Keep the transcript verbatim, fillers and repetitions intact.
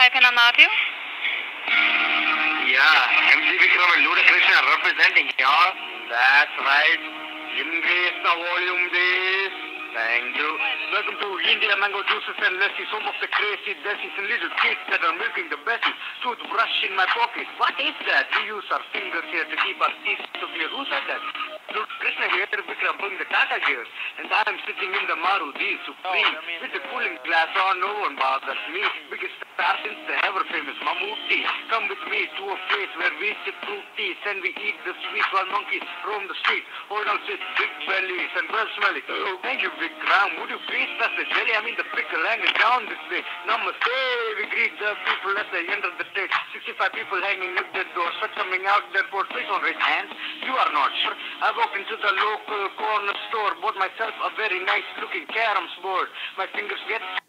I can unmount you? Yeah, M C Vikram and Luda Krishna representing y'all. That's right. Increase the volume, please. Thank you. Welcome to India Mango Juices and Lassi, some of the crazy desies and little kids that are milking the besties. Toothbrush in my pocket. What is that? We use our fingers here to keep our teeth to clear. Who said that? Luda Krishna here, Vikram pulling the Tata gears. And I'm sitting in the Maruti Supreme with the cooling glass on. No one bothers me. Biggest star since the ever famous Mammootty. Come with me to a place where we sip fruit teas and we eat the sweet while monkeys roam the street. Hold on with big bellies and well smelly. Oh, thank you, Vikram. Would you please pass the jelly? I mean the pickle hanging down this way. Namaste. We greet the people as they enter the stage. sixty-five people hanging at their doors, but coming out their ports. Please don't raise hands. You are not sure. I walked into the local corner store, bought myself a very nice looking caroms board. My fingers get